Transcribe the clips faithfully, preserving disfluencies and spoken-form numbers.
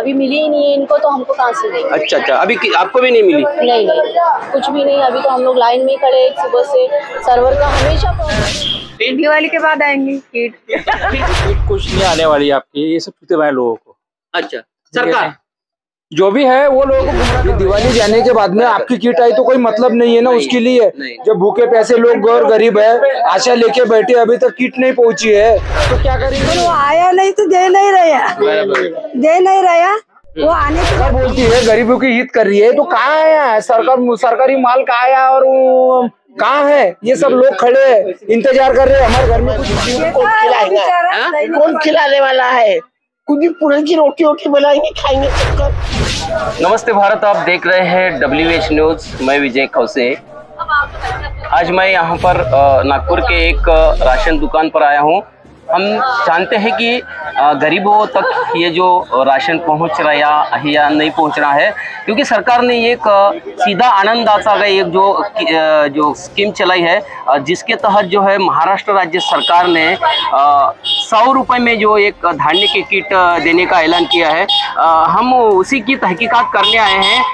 अभी मिली ही नहीं है इनको, तो हमको कहाँ से देंगे। अच्छा अच्छा, अभी आपको भी नहीं मिली? नहीं नहीं, कुछ भी नहीं। अभी तो हम लोग लाइन में खड़े हैं सुबह से, सर्वर का हमेशा प्रॉब्लम। दिवाली के बाद आएंगी किट। किट कुछ नहीं आने वाली आपकी, ये सब छूटे हुए हैं लोगों को। अच्छा, सरकार जो भी है वो लोगों को गुमराह। दिवाली जाने के बाद में आपकी किट आई तो कोई मतलब नहीं है ना उसके लिए। जब भूखे पैसे लोग और गरीब है, आशा लेके बैठे, अभी तक किट नहीं पहुंची है तो क्या करेंगे। वो आया नहीं तो दे नहीं रहा, दे नहीं रहा। वो आने सरकार बोलती है गरीबों की हित कर रही है, तो कहाँ है सरकार? सरकारी माल कहाँ है और कहाँ है? ये सब लोग खड़े हैं, इंतजार कर रहे हैं। हमारे घर में कुछ कौन खिलाएगा, कौन खिलाने वाला है? कुछ भी पूरे की रोटी रोटी बनाएंगे, खाएंगे सबका। नमस्ते भारत, आप देख रहे हैं डब्ल्यू एच न्यूज। मैं विजय खौसे। आज मैं यहाँ पर नागपुर के एक राशन दुकान पर आया हूँ। हम जानते हैं कि गरीबों तक ये जो राशन पहुँच रहा या, या नहीं पहुँच रहा है, क्योंकि सरकार ने एक सीधा आनंददाता का एक जो जो स्कीम चलाई है, जिसके तहत जो है महाराष्ट्र राज्य सरकार ने सौ रुपये में जो एक धान्य की किट देने का ऐलान किया है। हम उसी की तहकीकात करने आए हैं।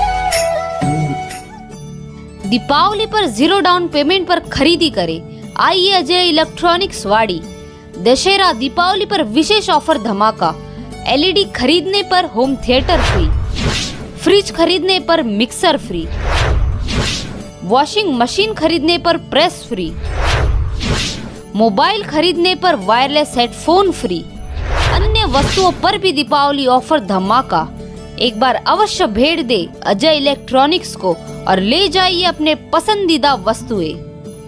दीपावली पर जीरो डाउन पेमेंट पर खरीदी करें। आइए अजय इलेक्ट्रॉनिक्स वाड़ी। दशहरा दीपावली पर विशेष ऑफर धमाका। एलईडी खरीदने पर होम थिएटर फ्री, फ्रिज खरीदने पर मिक्सर फ्री, वॉशिंग मशीन खरीदने पर प्रेस फ्री, मोबाइल खरीदने पर वायरलेस हेडफोन फ्री। अन्य वस्तुओं पर भी दीपावली ऑफर धमाका। एक बार अवश्य भेंट दे अजय इलेक्ट्रॉनिक्स को और ले जाइए अपने पसंदीदा वस्तुएं।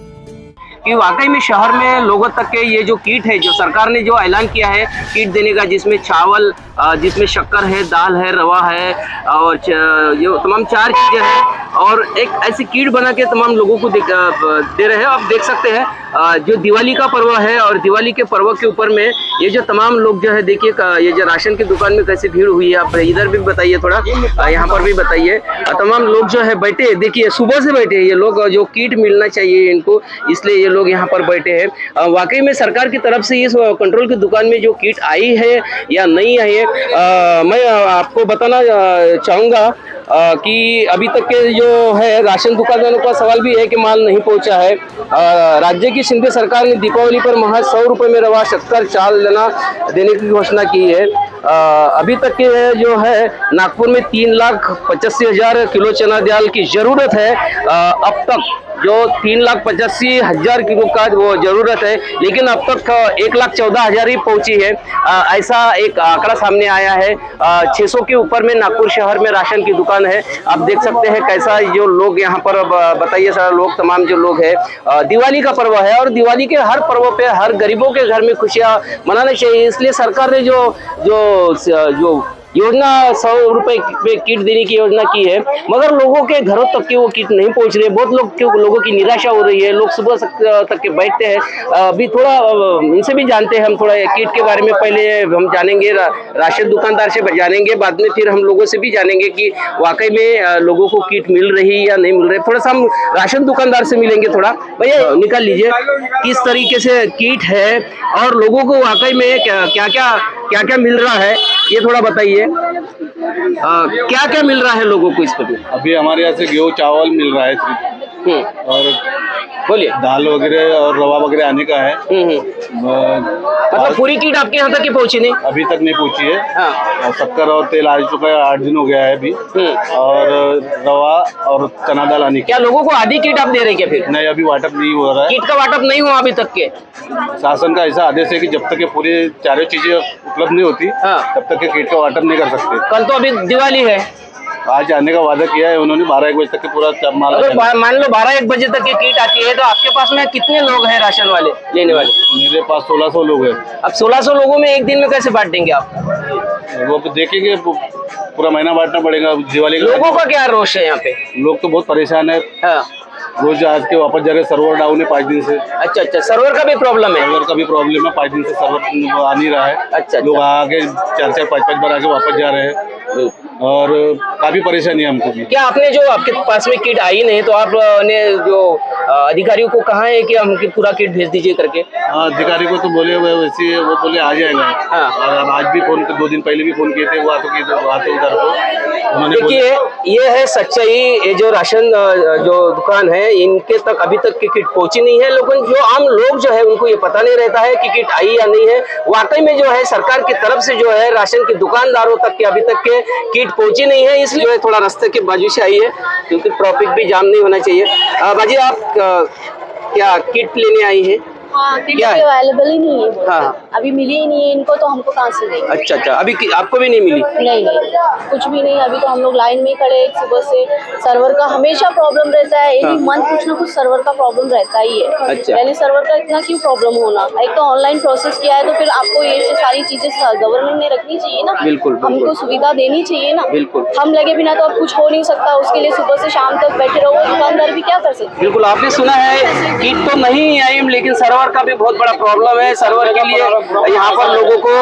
कि वाकई में शहर में लोगों तक के ये जो किट है, जो सरकार ने जो ऐलान किया है किट देने का, जिसमें चावल, जिसमें शक्कर है, दाल है, रवा है और ये तमाम चार चीज़ें हैं, और एक ऐसी किट बना के तमाम लोगों को दे रहे हैं। आप देख सकते हैं जो दिवाली का पर्व है, और दिवाली के पर्व के ऊपर में ये जो तमाम लोग जो है, देखिए ये जो राशन की दुकान में कैसे भीड़ हुई है। आप इधर भी बताइए, थोड़ा यहाँ पर भी बताइए। तमाम लोग जो है बैठे, देखिए सुबह से बैठे ये लोग, जो किट मिलना चाहिए इनको, इसलिए ये लोग यहाँ पर बैठे हैं। वाकई में सरकार की तरफ से इस कंट्रोल की दुकान में जो किट आई है या नहीं आई है, आ, मैं आपको बताना चाहूँगा कि अभी तक के जो है राशन दुकानदारों का सवाल भी है कि माल नहीं पहुंचा है। आ, राज्य की शिंदे सरकार ने दीपावली पर महज सौ रुपये में रवा, शक्कर, चाल देना देने की घोषणा की है। आ, अभी तक के जो है नागपुर में तीन लाख पचासी हजार किलो चना दाल की जरूरत है। आ, अब तक जो तीन लाख पचासी हजार किलो का वो जरूरत है, लेकिन अब तक एक लाख चौदह हजार ही पहुंची है। आ, ऐसा एक आंकड़ा सामने आया है। छह सौ के ऊपर में नागपुर शहर में राशन की दुकान है। आप देख सकते हैं कैसा जो लोग यहाँ पर, बताइए सारा लोग, तमाम जो लोग हैं, दिवाली का पर्व है और दिवाली के हर पर्व पे हर गरीबों के घर में खुशियाँ मनाना चाहिए। इसलिए सरकार ने जो जो जो योजना सौ रुपए में किट देने की योजना की है, मगर लोगों के घरों तक की वो किट नहीं पहुंच रही है। बहुत लोग क्यों लोगों की निराशा हो रही है। लोग सुबह तक के बैठते हैं। अभी थोड़ा इनसे भी जानते हैं हम, थोड़ा किट के बारे में पहले हम जानेंगे, रा, राशन दुकानदार से जानेंगे, बाद में फिर हम लोगों से भी जानेंगे कि वाकई में लोगों को किट मिल रही या नहीं मिल रही। थोड़ा सा हम राशन दुकानदार से मिलेंगे। थोड़ा भैया निकाल लीजिए किस तरीके से किट है और लोगों को वाकई में क्या क्या क्या क्या मिल रहा है, ये थोड़ा बताइए। क्या क्या मिल रहा है लोगों को इस पर? अभी हमारे यहाँ से गेहूँ चावल मिल रहा है सिर्फ, और बोलिए दाल वगैरह और रवा वगैरह आने का है। मतलब पूरी किट आपके यहाँ तक की पहुँची नहीं? अभी तक नहीं पहुँची है। हाँ। और शक्कर और तेल आ चुका है, आठ दिन हो गया है अभी। और रवा और चना दाल आने की। क्या लोगों को आधी किट आप दे रहे क्या फिर? नहीं, अभी वाटअप नहीं हो रहा है। किट का वाटअप नहीं हुआ अभी तक के? शासन का ऐसा आदेश है कि जब तक ये पूरी चारों चीजें उपलब्ध नहीं होती, हाँ, तब तक के किट का वाटअप नहीं कर सकते। कल तो अभी दिवाली है, आज आने का वादा किया है उन्होंने, बारह एक बजे तक के पूरा माल। अगर मान लो बारह एक बजे तक की किट आती है, तो आपके पास में कितने लोग हैं राशन वाले लेने वाले? मेरे पास सोलह सौ लोग हैं। अब सोलह सौ लोगों में एक दिन में कैसे बांट देंगे आप? वो देखेंगे, पूरा महीना बांटना पड़ेगा दिवाली का। लोगों का क्या रोष है यहाँ पे? लोग तो बहुत परेशान है। हाँ। रोज आज के वापस जा रहे, सर्वर डाउन है पाँच दिन से। अच्छा अच्छा, सर्वर का भी प्रॉब्लम है? सर्वर का भी प्रॉब्लम है, पाँच दिन से सर्वर आ नहीं रहा है। अच्छा, लोग आगे चार चार पाँच पाँच बार आके वापस जा रहे हैं। और काफी परेशानी है हमको भी। क्या आपने जो आपके पास में किट आई नहीं तो आपने जो अधिकारियों को कहा है कि हम पूरा किट भेज दीजिए करके? हाँ, अधिकारी को तो बोले हुए वैसे वो बोले आ जाएगा। हाँ। और आज भी फोन दो दिन पहले भी फोन किए थे, वो आते की आते उधर को। देखिए ये है सच्चाई, ये जो राशन जो दुकान है इनके तक अभी तक की किट पहुंची नहीं है, लेकिन जो आम लोग जो है उनको ये पता नहीं रहता है कि किट आई या नहीं है। वाकई में जो है सरकार की तरफ से जो है राशन के दुकानदारों तक के अभी तक के किट पहुंची नहीं है, इसलिए थोड़ा रास्ते के बाजू से आई है क्योंकि ट्रैफिक भी जाम नहीं होना चाहिए। बाजी आप आ, क्या किट लेने आई है? हाँ, किट अवेलेबल ही नहीं है। हाँ, अभी मिली ही नहीं है इनको, तो हमको कहाँ से देंगे? अच्छा अच्छा, अभी आपको भी नहीं मिली? नहीं नहीं, कुछ भी नहीं। अभी तो हम लोग लाइन में खड़े हैं सुबह से। सर्वर का हमेशा प्रॉब्लम रहता है, एनी मंथ कुछ ना कुछ सर्वर का प्रॉब्लम रहता ही है। अच्छा। यानी सर्वर का इतना क्यों प्रॉब्लम होना? एक तो ऑनलाइन प्रोसेस किया है तो फिर आपको ये सारी चीजें गवर्नमेंट ने रखनी चाहिए ना। बिल्कुल, हमको सुविधा देनी चाहिए ना। बिल्कुल, हम लगे बिना तो अब कुछ हो नहीं सकता। उसके लिए सुबह से शाम तक बैठे रहो, दुकानदार भी क्या कर सकते? बिल्कुल, आपने सुना है किट तो नहीं आई लेकिन सर्वर का भी बहुत बड़ा प्रॉब्लम है। सर्वर के लिए यहाँ पर लोगों को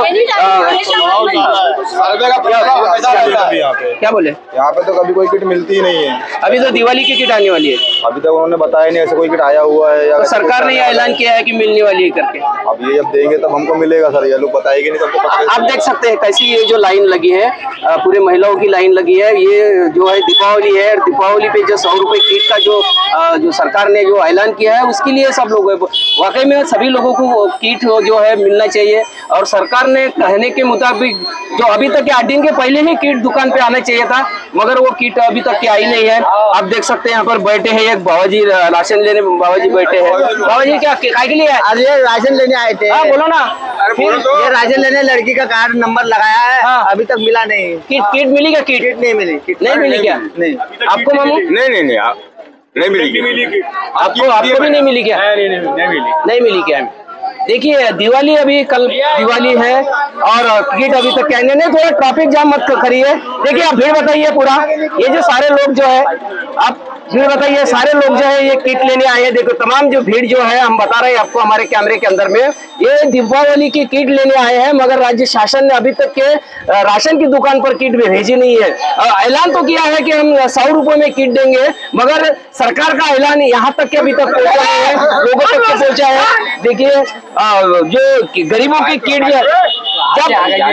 क्या बोले, यहाँ पे तो कभी कोई किट मिलती ही नहीं है। अभी तो दिवाली की किट आने वाली है, अभी तक उन्होंने बताया नहीं ऐसे कोई किट आया हुआ है या तो सरकार ने ऐलान किया है कि मिलने वाली है करके। अब ये जब देंगे तब हमको मिलेगा सर, ये लोग बताएंगे नहीं सबको पता। आप देख सकते हैं कैसी ये जो लाइन लगी है, पूरे महिलाओं की लाइन लगी है। ये जो है दीपावली है, दीपावली पे जो सौ रुपए किट का जो जो सरकार ने जो ऐलान किया है उसके लिए सब लोग वाकई में सभी लोगों को किट जो है मिलना चाहिए। और सरकार ने कहने के मुताबिक जो अभी तक आठ दिन के पहले ही किट दुकान पे आना चाहिए था, मगर वो किट अभी तक की आई नहीं है। आप देख सकते हैं यहाँ पर बैठे हैं एक बाबा जी, राशन लेने बाबा जी बैठे हैं। बाबा जी क्या काय के लिए आज ये राशन लेने आए थे? हाँ बोलो ना। ये राशन लेने लड़की का कार्ड नंबर लगाया है। हाँ। अभी तक मिला नहीं। किट किट मिली क्या? किट किट नहीं मिली। किट नहीं मिली क्या? नहीं। आपको मामू? नहीं नहीं नहीं नहीं मिली। आपको आपको भी नहीं मिली क्या? नहीं नहीं नहीं मिली। नहीं मिली क्या? देखिए दिवाली अभी कल दिवाली है और किट अभी तक क्या नहीं, थोड़ा ट्रैफिक जाम मत करिए। देखिए आप भीड़ बताइए पूरा, ये जो सारे लोग जो है आप भीड़ बताइए, सारे लोग जो है ये किट लेने आए हैं। देखो तमाम जो भीड़ जो है हम बता रहे हैं आपको हमारे कैमरे के अंदर में, ये दीपावली की किट लेने आए हैं, मगर राज्य शासन ने अभी तक के राशन की दुकान पर किट भी भेजी नहीं है। ऐलान तो किया है कि हम सौ रुपए में किट देंगे, मगर सरकार का ऐलान यहाँ तक के अभी तक पहुंचा नहीं है, लोगों तक के पहुंचा है। देखिए जो गरीबों की किट जो जब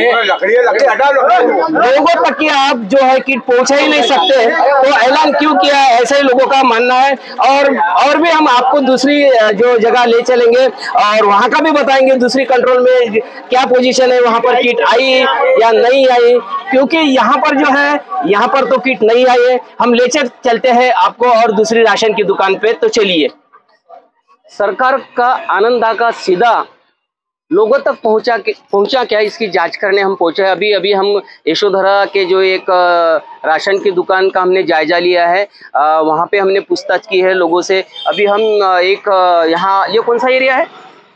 लोगों तक की आप जो है किट पहुंचा ही नहीं सकते तो ऐलान क्यों किया है, ऐसा ही लोगों का मानना है। और और भी हम आपको दूसरी जो जगह ले चलेंगे और वहां का भी बताएंगे दूसरी कंट्रोल में क्या पोजीशन है, वहां पर किट आई या नहीं आई, क्योंकि यहाँ पर जो है यहाँ पर तो किट नहीं आई है। हम ले चलते हैं आपको और दूसरी राशन की दुकान पे, तो चलिए। सरकार का आनंदा का सीधा लोगों तक पहुंचा के पहुंचा क्या, इसकी जांच करने हम पहुंचे। अभी अभी हम यशोधरा के जो एक राशन की दुकान का हमने जायजा लिया है, वहां पे हमने पूछताछ की है लोगों से। अभी हम एक यहाँ, ये कौन सा एरिया है,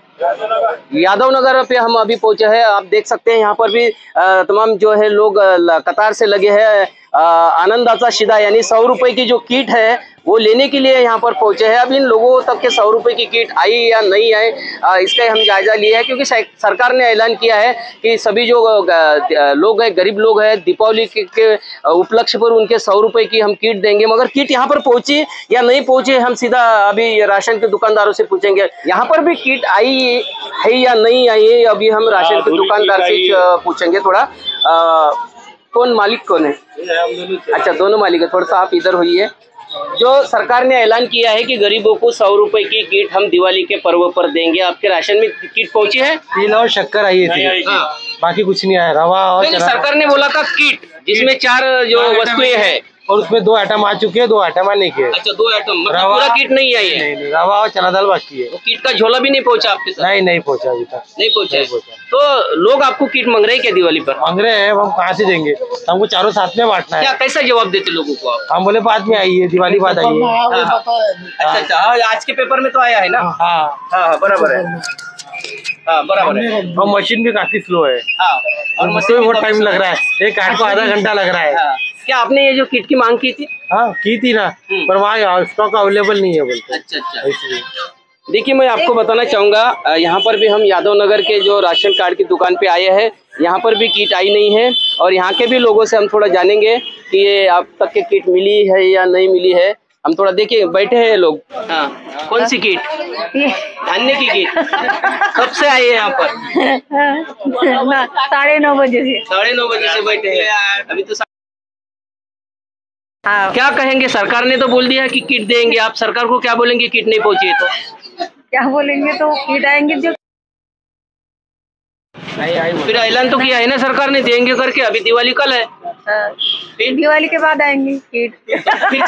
यादव नगर पे हम अभी पहुंचे हैं। आप देख सकते हैं यहाँ पर भी तमाम जो है लोग कतार से लगे हैं। आनंदाचा शिदा यानी सौ रुपए की जो किट है वो लेने के लिए यहाँ पर पहुंचे हैं। अब इन लोगों तक के सौ रुपए की किट आई या नहीं आई, इसका हम जायजा लिया है, क्योंकि सरकार ने ऐलान किया है कि सभी जो लोग हैं, गरीब लोग हैं, दीपावली के उपलक्ष्य पर उनके सौ रुपए की हम किट देंगे। मगर किट यहाँ पर पहुंची या नहीं पहुंची हम सीधा अभी राशन के दुकानदारों से पूछेंगे। यहाँ पर भी किट आई है या नहीं आई है, अभी हम राशन के दुकानदार से पूछेंगे। थोड़ा आ, कौन मालिक कौन है? अच्छा, दोनों मालिक है। थोड़ा सा आप इधर होइए। जो सरकार ने ऐलान किया है कि गरीबों को सौ रुपए की किट हम दिवाली के पर्व पर देंगे, आपके राशन में किट पहुंची है? तिल और शक्कर आई थी, बाकी कुछ नहीं आया। रवा और सरकार ने बोला था किट जिसमें चार जो वस्तुएं हैं और उसमें दो आइटम आ चुके हैं, दो आइटम आने के। अच्छा, दो आइटम, मतलब पूरा किट नहीं आई है? नहीं, नहीं, रवा और चना दाल बाकी है। तो किट का झोला भी नहीं पहुंचा आपके साथ? नहीं नहीं पहुंचा अभी तक, नहीं पहुंचा। तो लोग आपको किट मांग रहे हैं क्या दिवाली पर? मांग रहे हैं, हम कहाँ से देंगे, हमको चारों साथ में बांटना है। क्या कैसा जवाब देते लोगों को आप? हम बोले बाद में आई है, दिवाली बाद आई है। अच्छा अच्छा, आज के पेपर में तो आया है ना? हाँ हाँ बराबर है, हाँ बराबर है। और मशीन भी काफी स्लो है। हाँ, और मशीन बहुत टाइम लग रहा है, एक कार्ड को आधा घंटा लग रहा है। क्या आपने ये जो किट की मांग की थी? हाँ की थी ना, पर वहाँ स्टॉक अवेलेबल नहीं है बोलते। अच्छा अच्छा, इसलिए देखिए मैं आपको बताना चाहूँगा, यहाँ पर भी हम यादव नगर के जो राशन कार्ड की दुकान पे आए हैं। यहाँ पर भी किट आई नहीं है और यहाँ के भी लोगों से हम थोड़ा जानेंगे कि ये आप तक के किट मिली है या नहीं मिली है। हम थोड़ा देखिए, बैठे हैं लोग। हाँ, कौन सी किट? धान्य की किट। कब से आई है यहाँ पर? साढ़े नौ बजे से। साढ़े नौ बजे से बैठे हैं अभी तो। हाँ। क्या कहेंगे? सरकार ने तो बोल दिया कि किट देंगे, आप सरकार को क्या बोलेंगे किट नहीं पहुंची है तो? क्या बोलेंगे, तो किट आएंगे जो फिर ऐलान तो किया है ना सरकार ने देंगे करके, अभी दिवाली कल है। फिर दिवाली के बाद आएंगे किट।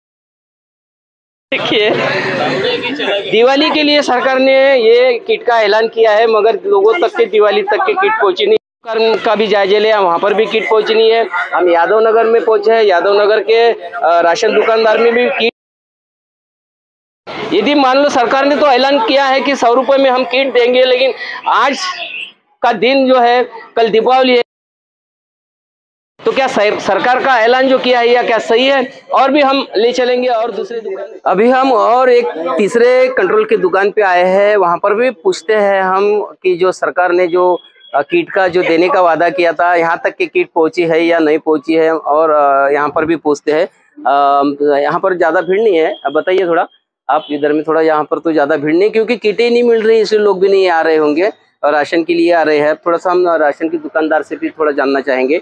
देखिए, दिवाली के लिए सरकार ने ये किट का ऐलान किया है, मगर लोगों तक के दिवाली तक के किट पहुंची नहीं। का भी जायजा लिया, वहाँ पर भी किट पहुंचनी है। हम यादव नगर में पहुंचे हैं, यादव नगर के राशन दुकानदार में भी किट। यदि मान लो सरकार ने तो ऐलान किया है कि सौ रुपए में हम किट देंगे, लेकिन आज का दिन जो है, कल दीपावली है, तो क्या सरकार का ऐलान जो किया है या क्या सही है? और भी हम ले चलेंगे और दूसरे दुकान। अभी हम और एक तीसरे कंट्रोल की दुकान पे आए हैं, वहां पर भी पूछते हैं हम कि जो सरकार ने जो किट का जो देने का वादा किया था, यहाँ तक की किट पहुंची है या नहीं पहुंची है, और यहाँ पर भी पूछते हैं। यहाँ पर ज्यादा भीड़ नहीं है, अब बताइए थोड़ा आप इधर में। थोड़ा यहाँ पर तो ज्यादा भीड़ नहीं, क्योंकि किटें नहीं मिल रही, इसलिए लोग भी नहीं आ रहे होंगे और राशन के लिए आ रहे हैं। थोड़ा सा हम राशन की दुकानदार से भी थोड़ा जानना चाहेंगे।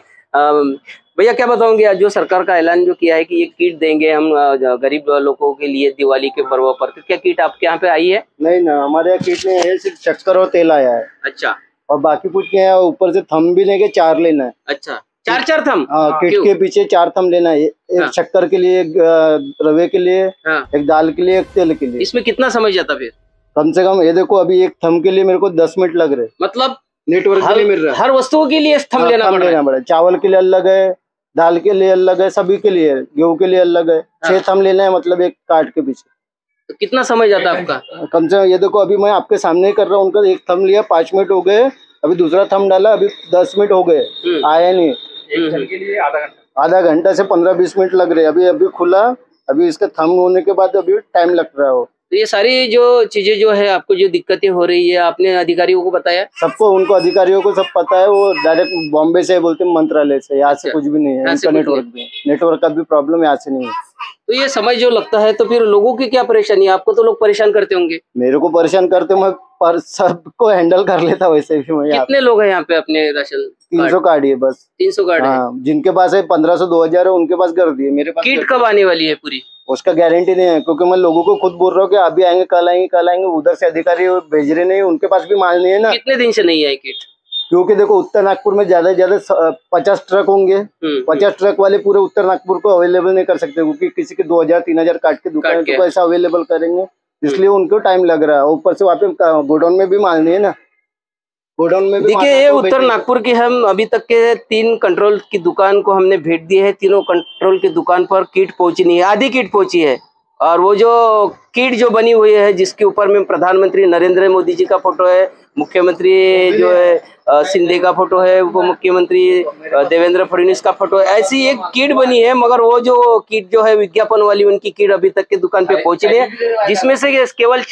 भैया क्या बताओगे, जो सरकार का ऐलान जो किया है कि ये किट देंगे हम गरीब लोगों के लिए दिवाली के पर्व पर, क्या किट आपके यहाँ पे आई है? नहीं ना, हमारे यहाँ किट नहीं है, सिर्फ शक्कर और तेल आया है। अच्छा, और बाकी कुछ नहीं है। ऊपर से थम भी लेके चार लेना है। अच्छा, चार चार थम? हाँ, किट के पीछे चार थम लेना है। एक हाँ। शक्कर के लिए, एक रवे के लिए, हाँ। एक दाल के लिए, एक तेल के लिए। इसमें कितना समय जाता फिर? कम से कम ये देखो, अभी एक थम के लिए मेरे को दस मिनट लग रहे। मतलब नेटवर्क के लिए मिल रहा है, हर वस्तुओं के लिए थम लेना पड़ रहा है। चावल के लिए अलग है, दाल के लिए अलग है, सभी के लिए, गेहूं के लिए अलग है। छह थम लेना है, मतलब एक कार्ड के पीछे। तो कितना समय जाता है आपका? कम से कम ये देखो, अभी मैं आपके सामने ही कर रहा हूँ। उनका एक थम लिया, पांच मिनट हो गए, अभी दूसरा थम डाला, अभी दस मिनट हो गए, आया नहीं। के लिए आधा घंटा आधा घंटा से पंद्रह बीस मिनट लग रहे। अभी अभी खुला, अभी इसका थम होने के बाद अभी टाइम लग रहा है। तो ये सारी जो चीजें जो है, आपको जो दिक्कतें हो रही है, आपने अधिकारियों को बताया? सबको, उनको अधिकारियों को सब पता है। वो डायरेक्ट बॉम्बे से बोलते हैं, मंत्रालय से। यहाँ से कुछ भी नहीं है, इनका नेटवर्क भी नेटवर्क का भी प्रॉब्लम यहाँ से नहीं है। तो ये समय जो लगता है, तो फिर लोगों की क्या परेशानी है? आपको तो लोग परेशान करते होंगे। मेरे को परेशान करते, मैं पर सबको हैंडल कर लेता वैसे भी। मैं कितने लोग हैं यहाँ पे अपने राशन? तीन सौ कार्ड है बस। तीन सौ कार्ड हाँ, जिनके पास है पंद्रह सौ दो हजार है, उनके पास कर दिए। मेरे पास किट कब आने वाली है पूरी? उसका गारंटी नहीं है, क्योंकि मैं लोगों को खुद बोल रहा हूँ कि अभी आएंगे, कल आएंगे, कल आएंगे। उधर से अधिकारी भेज रहे नहीं, उनके पास भी माल नहीं है ना। कितने दिन से नहीं आई किट? क्योंकि देखो, उत्तर नागपुर में ज्यादा से ज्यादा पचास ट्रक होंगे। पचास ट्रक वाले पूरे उत्तर नागपुर को अवेलेबल नहीं कर सकते, क्योंकि किसी के दो हजार तीन हजार काट के दुकान को ऐसा अवेलेबल करेंगे, इसलिए उनको टाइम लग रहा है। ऊपर से वहाँ पे गोडाउन में भी माल नहीं है ना। गोडाउन में देखिए, ये उत्तर नागपुर की हम अभी तक के तीन कंट्रोल की दुकान को हमने भेंट दी है। तीनों कंट्रोल की दुकान पर किट पहुंची नहीं है, आधी किट पहुंची है। और वो जो किट जो बनी हुई है, जिसके ऊपर में प्रधानमंत्री नरेंद्र मोदी जी का फोटो है, मुख्यमंत्री जो है शिंदे का फोटो है, उप मुख्यमंत्री देवेंद्र फडणवीस का फोटो है, ऐसी एक किट बनी है। मगर वो जो किट जो है विज्ञापन वाली, उनकी किट अभी तक के दुकान पे पहुंची नहीं है, जिसमें से केवल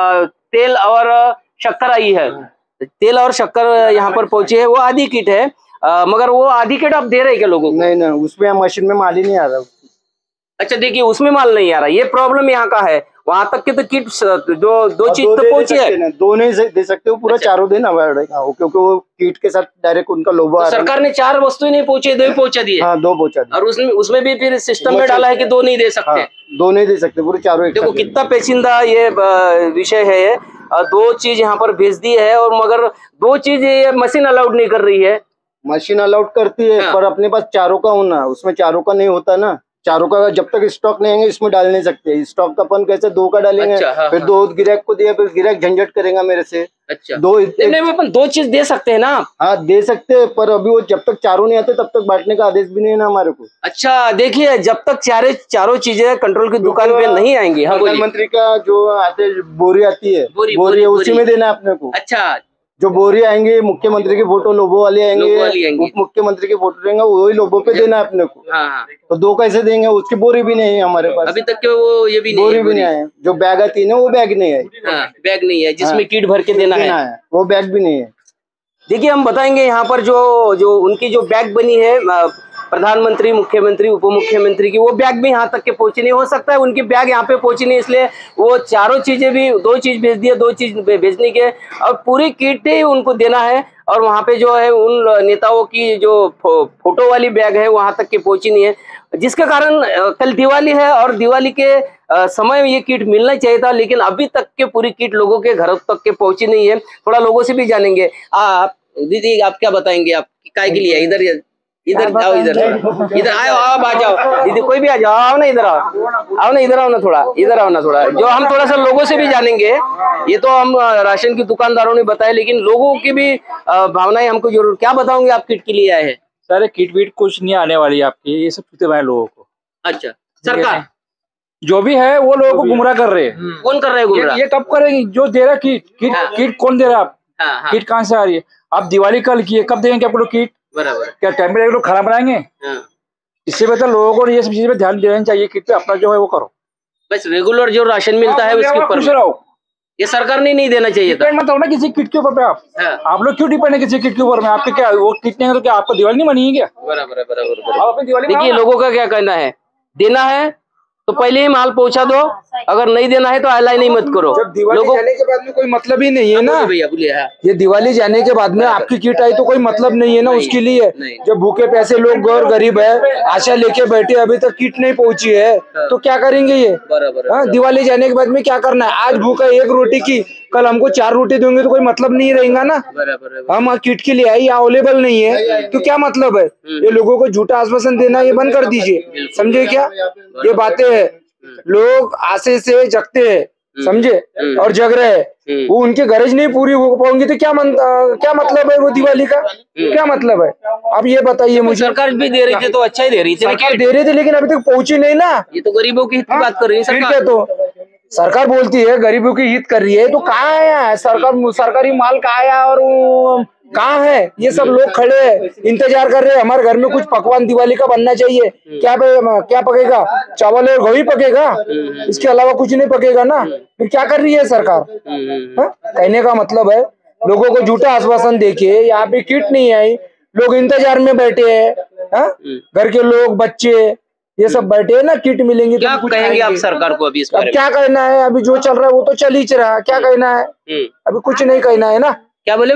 तेल और शक्कर आई है। तेल और शक्कर यहाँ पर पहुंची है, वो आधी किट है। आ, मगर वो आधी किट आप दे रहे हैं क्या लोगों को? नहीं ना, उसमें मशीन में माल ही नहीं आ रहा। अच्छा, देखिए, उसमें माल नहीं आ रहा, ये प्रॉब्लम यहाँ का है। वहां तक के तो किट जो दो चीज तो पहुंची है, दो नहीं दे सकते, वो पूरा अच्छा। चारों देना पड़ेगा, क्योंकि वो किट के साथ डायरेक्ट उनका लोगो। तो सरकार ने चार वस्तुएं नहीं पहुंचे, दो ही पहुंचा दिए। हाँ, दो पहुंचा दिए। और उसमें उसमें भी फिर सिस्टम में डाला है कि दो नहीं दे सकते। हाँ, दो नहीं दे सकते, पूरे चारों। देखो कितना पेचीदा ये विषय है। दो चीज यहाँ पर भेज दी है, और मगर दो चीज ये मशीन अलाउड नहीं कर रही है। मशीन अलाउड करती है, हाँ। पर अपने पास चारों का होना, उसमें चारों का नहीं होता ना। चारों का जब तक स्टॉक नहीं आएंगे, इसमें डाल नहीं सकते। स्टॉक का अपन कैसे दो का डालेंगे? अच्छा, हाँ, फिर हाँ। दो गिराक को दिया, फिर गिराक झंझट करेगा मेरे से। अच्छा, दो नहीं, नहीं, अपन दो चीज दे सकते हैं ना। हाँ, दे सकते हैं, पर अभी वो जब तक चारों नहीं आते, तब तक बांटने का आदेश भी नहीं है ना हमारे को। अच्छा, देखिए, जब तक चारे चारों चीजें कंट्रोल की दुकान पे नहीं आएंगी। प्रधानमंत्री का जो आते बोरी आती है, बोरी, बोरी, उसी में देना है अपने को। अच्छा, जो बोरी आएंगे, मुख्यमंत्री के फोटो लोगो वाले आएंगे, उप मुख्यमंत्री के फोटो रहेंगे, वही लोगों पे देना है अपने को। हाँ। तो दो कैसे देंगे? उसकी बोरी भी नहीं है हमारे पास अभी तक के। वो ये भी नहीं, बोरी भी नहीं है। जो बैग आती है ना, वो बैग नहीं है। हाँ, बैग नहीं है जिसमें किट भर के देना है, वो बैग भी नहीं है। देखिए हम बताएंगे यहाँ पर जो जो उनकी जो बैग बनी है प्रधानमंत्री, मुख्यमंत्री, उप मुख्यमंत्री की, वो बैग भी यहाँ तक के पहुंची नहीं। हो सकता है उनकी बैग यहाँ पे पहुंची नहीं, इसलिए वो चारों चीजें भी, दो चीज भेज दिए, दो चीज भेजने के और पूरी किट ही उनको देना है। और वहाँ पे जो है उन नेताओं की जो फो, फोटो वाली बैग है वहाँ तक के पहुंची नहीं है, जिसके कारण कल दिवाली है और दिवाली के समय ये किट मिलना चाहिए था, लेकिन अभी तक के पूरी किट लोगों के घरों तक के पहुंची नहीं है। थोड़ा लोगों से भी जानेंगे। आप दीदी आप क्या बताएंगे, आप काय के लिए इधर इधर आओ, इधर इधर आओ, आप आ जाओ दीदी, कोई भी आ जाओ, आओ ना इधर आओ, आओ ना इधर आओ ना थोड़ा, इधर आओ ना थोड़ा, जो हम थोड़ा सा लोगों से भी जानेंगे। ये तो हम राशन की दुकानदारों ने बताया, लेकिन लोगों की भी भावनाएं हमको जरूर। क्या बताओगे आप किट के लिए आए हैं? सर किट वीट कुछ नहीं आने वाली आपकी, ये सब छूते हुए लोगों को। अच्छा, सरकार जो भी है वो लोगों को गुमराह कर रहे हैं। कौन कर रहे हैं गुमराह? ये, ये कब करेंगे? जो दे रहा किट किट हाँ। किट कौन दे रहा है? आप हाँ, हाँ। किट कहाँ से आ रही है? आप दिवाली कल की है, कब देंगे आपको लोग किट? बराबर। क्या टाइम पे लोग खाना बनाएंगे? हाँ। इससे बेहतर लोगों को ये सब चीजें पे ध्यान देना चाहिए। किट पे अपना जो है वो करो, बस रेगुलर जो राशन मिलता है उसके ऊपर रहो। ये सरकार ने नहीं देना चाहिए था। मत हो ना किसी किट के ऊपर पे आप हाँ। आप लोग क्यों डिपेंड है किसी किट के ऊपर में? आपके क्या वो किट नहीं है तो क्या आपको दिवाली नहीं मनाएंगे क्या? बराबर बराबर। देखिए लोगों का क्या कहना है, देना है तो पहले ही माल पहुंचा दो, अगर नहीं देना है तो अलाइन नहीं मत करो। जब दिवाली लोगों... जाने के बाद में कोई मतलब ही नहीं है ना भैया, बोलिए। ये दिवाली जाने के बाद में आपकी किट आई तो कोई मतलब नहीं है ना उसके लिए। जब भूखे पैसे लोग गौर गरीब है, आशा लेके बैठे, अभी तक किट नहीं पहुंची है तो क्या करेंगे ये? हाँ, दिवाली जाने के बाद में क्या करना है? आज भूखा एक रोटी की, कल हमको चार रोटी देंगे तो कोई मतलब नहीं रहेगा ना। हम किट के लिए आई अवेलेबल नहीं है तो क्या मतलब है? ये लोगों को झूठा आश्वासन देना ये बंद कर दीजिए, समझे क्या? ये बातें है, लोग आशे से जगते हैं, समझे, और जग रहे हैं, वो उनके गरज नहीं पूरी हो पाएंगी तो क्या मन, क्या मतलब है वो दिवाली का? क्या मतलब है? अब ये बताइए मुझे। सरकार भी दे रही थी तो अच्छा ही दे रही थी, सरकार दे रही थी लेकिन अभी तक पहुंची नहीं ना। ये तो गरीबों की हित की बात कर रही है सरकार। तो सरकार बोलती है गरीबों की हित कर रही है, तो कहाँ आया सरकार? सरकारी माल कहाँ आया और कहाँ है? ये सब लोग खड़े हैं, इंतजार कर रहे हैं। हमारे घर में कुछ पकवान दिवाली का बनना चाहिए, क्या क्या पकेगा? चावल और घी पकेगा, इसके अलावा कुछ नहीं पकेगा ना। फिर क्या कर रही है सरकार? हा? कहने का मतलब है लोगों को झूठा आश्वासन देके यहाँ पे किट नहीं आई, लोग इंतजार में बैठे हैं। घर के लोग, बच्चे, ये सब बैठे हैं ना, किट मिलेंगी। क्या तो कहेंगे आप सरकार को अभी इस बारे में? क्या कहना है? अभी जो चल रहा है वो तो चल ही रहा, क्या कहना है? अभी कुछ नहीं कहना है ना। क्या बोले?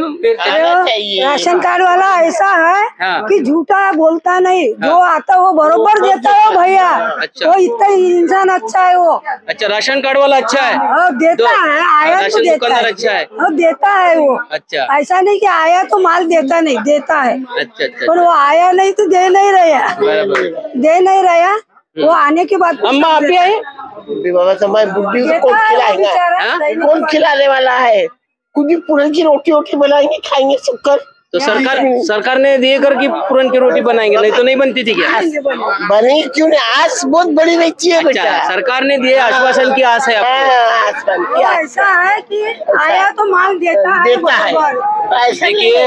राशन कार्ड वाला ऐसा है हाँ। कि झूठा बोलता नहीं, हाँ। जो आता वो बरोबर देता है भैया। अच्छा। वो इतना इंसान अच्छा है वो। अच्छा, राशन कार्ड वाला अच्छा है और देता है, आया तो देता है, अच्छा है और देता है वो। अच्छा, ऐसा नहीं कि आया तो माल देता नहीं, देता है। अच्छा अच्छा। पर वो आया नहीं तो दे नहीं रहा, दे नहीं रहा। वो आने के बाद अम्मा आप भी आए बाबा समय बुद्धि को कौन खिलाएगा? कौन खिलाने वाला है? कुछ भी पूरन की रोटी रोटी बनाएंगे, खाएंगे सबकर। तो सरकार सरकार ने दिए कर की पूरन की रोटी बनाएंगे, नहीं तो नहीं बनती थी क्या? बनेगी क्यों नहीं? आस बहुत बड़ी रहती है बेटा। अच्छा, सरकार ने दिए आश्वासन की आस है आपको? ऐसा है कि आया तो माल देता है, देता है। देखिए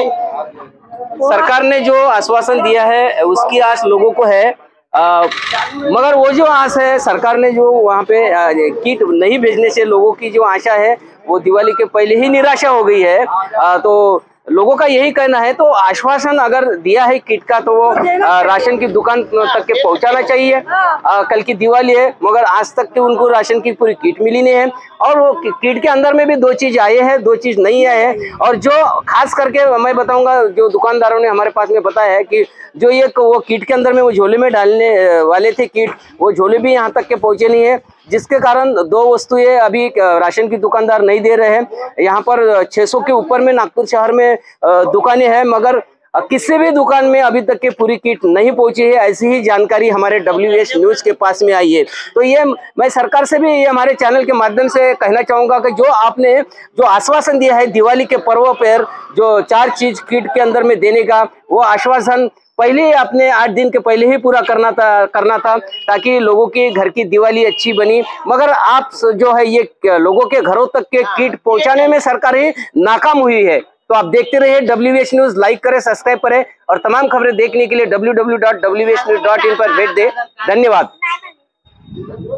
सरकार ने जो आश्वासन दिया है उसकी आस लोगों को है, आ, मगर वो जो आस है सरकार ने जो वहाँ पे आ, किट नहीं भेजने से लोगों की जो आशा है वो दिवाली के पहले ही निराशा हो गई है। आ, तो लोगों का यही कहना है, तो आश्वासन अगर दिया है किट का तो वो आ, राशन की दुकान तक के पहुंचाना चाहिए। आ, कल की दिवाली है मगर आज तक के उनको राशन की पूरी किट मिली नहीं है, और वो किट के अंदर में भी दो चीज आए हैं, दो चीज नहीं आए हैं। और जो खास करके मैं बताऊंगा, जो दुकानदारों ने हमारे पास में बताया है कि जो ये वो किट के अंदर में वो झोले में डालने वाले थे किट, वो झोले भी यहाँ तक के पहुंचे नहीं है, जिसके कारण दो वस्तुएं अभी राशन की दुकानदार नहीं दे रहे हैं। यहाँ पर छह सौ के ऊपर में नागपुर शहर में दुकानें हैं, मगर किसी भी दुकान में अभी तक के पूरी किट नहीं पहुंची है, ऐसी ही जानकारी हमारे डब्ल्यू एच न्यूज के पास में आई है। तो ये मैं सरकार से भी ये हमारे चैनल के माध्यम से कहना चाहूंगा कि जो आपने जो आश्वासन दिया है दिवाली के पर्व पर जो चार चीज किट के अंदर में देने का, वो आश्वासन पहले ही आपने आठ दिन के पहले ही पूरा करना था करना था ताकि लोगों की घर की दिवाली अच्छी बनी। मगर आप जो है ये लोगों के घरों तक के किट पहुंचाने में सरकार ही नाकाम हुई है। तो आप देखते रहिए डब्ल्यू एच न्यूज, लाइक करें, सब्सक्राइब करें और तमाम खबरें देखने के लिए W W W dot W H news dot in पर भेज दें। धन्यवाद।